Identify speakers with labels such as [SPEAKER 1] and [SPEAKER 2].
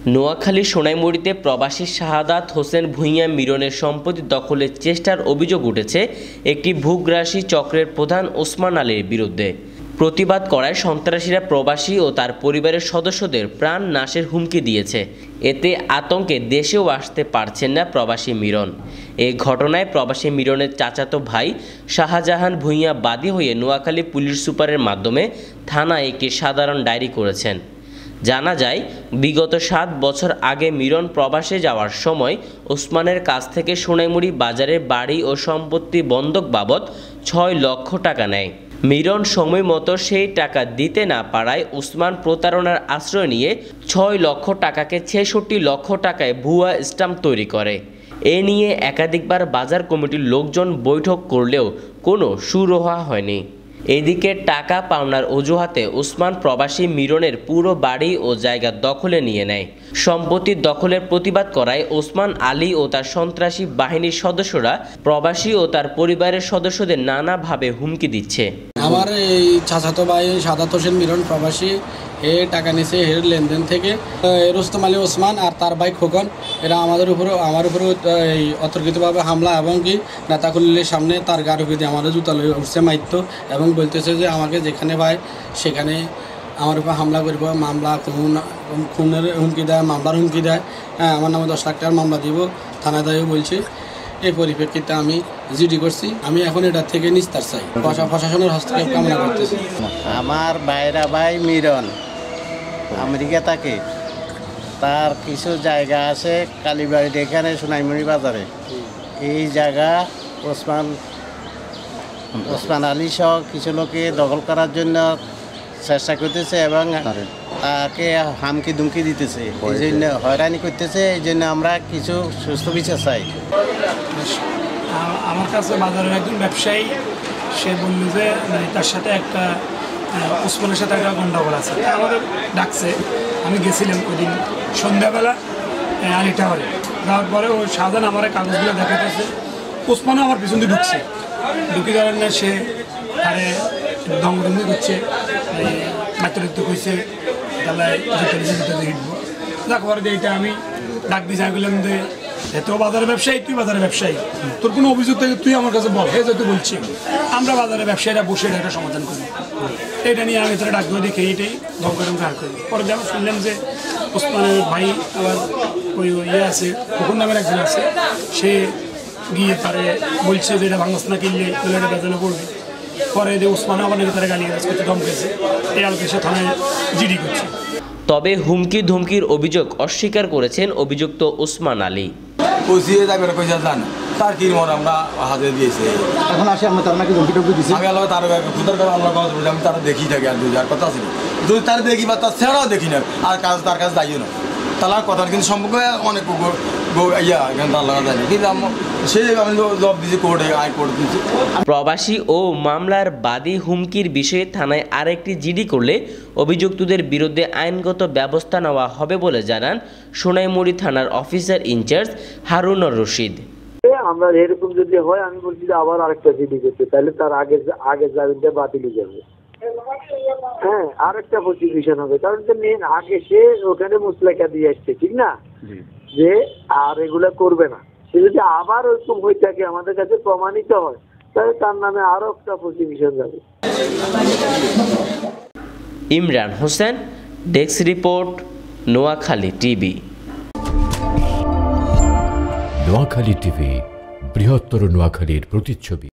[SPEAKER 1] নোয়াখালী সোনাইমুড়িতে প্রবাসী শাহাদাত হোসেন ভূঁইয়া মিরনের সম্পত্তি দখলের চেষ্টার অভিযোগ উঠেছে একটি ভূগ্রাসী চক্রের প্রধান ওসমান আলীর বিরুদ্ধে। প্রতিবাদ করায় সন্ত্রাসীরা প্রবাসী ও তার পরিবারের সদস্যদের প্রাণ নাশের হুমকি দিয়েছে। এতে আতঙ্কে দেশেও আসতে পারছেন না প্রবাসী মিরন। এই ঘটনায় প্রবাসী মিরনের চাচাতো ভাই শাহজাহান ভূঁইয়া বাদী হয়ে নোয়াখালী পুলিশ সুপারের মাধ্যমে থানায় একটি সাধারণ ডায়েরি করেছেন। জানা যায়, বিগত 7 বছর আগে মিরন প্রবাসে যাওয়ার সময় ওসমানের কাছ থেকে সোনাইমুড়ি বাজারে বাড়ি ও সম্পত্তি বন্ধক বাবদ 6 লক্ষ টাকা নেয়। মিরন সময় মতো সেই টাকা দিতে না পারায় ওসমান প্রতারণার আশ্রয় নিয়ে 6 লক্ষ টাকাকে 66 লক্ষ টাকায় ভুয়া স্ট্যাম্প তৈরি করে। এ নিয়ে একাধিকবার বাজার কমিটির লোকজন বৈঠক করলেও কোনো সুরাহা হয়নি। এদিকে টাকা পাওনার অজুহাতে ওসমান প্রবাসী মিরনের পুরো বাড়ি ও জায়গা দখলে নিয়ে নেয়। সম্পত্তি দখলের প্রতিবাদ করায় ওসমান আলী ও তার সন্ত্রাসী বাহিনীর সদস্যরা প্রবাসী ও তার পরিবারের সদস্যদের নানাভাবে হুমকি দিচ্ছে।
[SPEAKER 2] আমার এই চাচাতো ভাই শাহাদাত হোসেন মিরন প্রবাসী, এ টাকা নিছে এর লেনদেন থেকে। রুস্তম আলী ওসমান আর তার ভাই খোকন এরা আমার উপরে এই অতর্কিতভাবে হামলা এবং কি নেতাকর্মীদের সামনে তার গাড়ি উপরে দিয়ে আমাদের জুতা লয়ে উঠছে মাইত্য এবং বলতেছে যে আমাকে যেখানে পায় সেখানে আমার উপর হামলা করব, মামলা খুনের হুমকি দেয়, মামলার হুমকি দেয়। হ্যাঁ, আমার নামে 10 লাখ টাকার মামলা দিব থানায় দায়ও বলছে। এই পরিপ্রেক্ষিতে আমি জিডি করছি। আমি এখন এটা থেকে নিস্তার চাই, প্রশাসনের হস্তক্ষেপ কামনা করতেছি।
[SPEAKER 3] আমার ভাইরা ভাই মিরন আমেরিকা থাকে, তার কিছু জায়গা আছে কালীবাড়ির এখানে সোনাইমুড়ি বাজারে। এই জায়গা ওসমান আলী সহ কিছু লোকে দখল করার জন্য চেষ্টা করতেছে এবং তাকে হামকি দুমকি দিতেছে, এই জন্য হয়রানি করতেছে। এই জন্য আমরা কিছু সুস্থ বিচার চাই।
[SPEAKER 4] আমার কাছে বাজারের একজন ব্যবসায়ী, সে বলল যে তার সাথে একটা ওসমানের সাথে একটা গন্ডগোল আছে। আমাদের ডাকছে, আমি গেছিলাম ওই দিন সন্ধ্যাবেলা আলী টাওয়ারে। যাওয়ার পরে ওই শাহজাহান আমার কাগজগুলো দেখাতেছে, ওসমানও আমার পিছন দিয়ে ঢুকছে। ঢুকে যাওয়ার না সে আরে দমদমি করছে, মাত্রাত্ব কইছে তাহলে ভিতরে হিটবো। যাক পরে যে এইটা আমি ডাক দিয়ে যাই বললাম যে এত বাজারের ব্যবসায়ী, তুই বাজারের ব্যবসায়ী, তোর কোনো অভিযোগ থেকে তুই আমার কাছে বল। হে যেহেতু বলছি আমরা বাজারের ব্যবসায়ীরা বসে এটা একটা সমাধান করি। এটা নিয়ে আমি তারা ডাক দিয়ে দেখে এইটাই দমকরম কার করি। পরে যেমন শুনলাম যে ওসমানের ভাই আবার ওই আছে কুকুর নামের একজন আছে, সে গিয়ে তারে বলছে যে এটা ভাঙস না কিনলে তাহলে এটা বেতনে পড়বে। পরে যে ওসমান আবার নাকি তারা গালিগালাজ করতে ধমকেছে, এই আলোকে সে থানায় জিডি করছে।
[SPEAKER 1] তবে হুমকি ধমকির অভিযোগ অস্বীকার করেছেন অভিযুক্ত ওসমান আলী।
[SPEAKER 5] তার কি আমরা হাতে দিয়েছি,
[SPEAKER 2] এখন আসে আমরা তার নাকি ধমকি টমকি দিচ্ছি।
[SPEAKER 5] আমি আল্লাহ তার আমি তারা দেখি থাকি আর 2 কথা আছে যদি তারা দেখি বা তার ছেড়াও দেখি না আর কাজ তার কাছে দায়ী না। তার কথার কিন্তু সম্পর্ক অনেক
[SPEAKER 1] প্রবাসী ও মামলার বাদী হুমকির বিষয়ে থানায় আরেকটি জিডি করলে অভিযুক্তদের বিরুদ্ধে আইনগত ব্যবস্থা নেওয়া হবে বলে জানান সোনাইমুড়ি থানার অফিসার ইনচার্জ হারুনুর রশিদ।
[SPEAKER 6] আমরা এরকম যদি হয়, আমি বলছি যে আবার আরেকটা জিডি করতে, তাহলে তার আগে জামিনটা বাতিল হয়ে যাবে। হ্যাঁ, আরেকটা প্রসিকিউশন হবে, কারণ মেন আগে সে ওখানে মুসলেখা দিয়ে আসছে, ঠিক না, যে আর এগুলা করবে না। সে যদি আবার ওরকম হয়ে থাকে, আমাদের কাছে প্রমাণিত হয়, তাহলে তার নামে আরো একটা প্রসিকিউশন যাবে।
[SPEAKER 1] Imran Hossain, desk report, Noakhali TV.
[SPEAKER 7] Noakhali TV, বৃহত্তর নোয়াখালীর প্রতিচ্ছবি।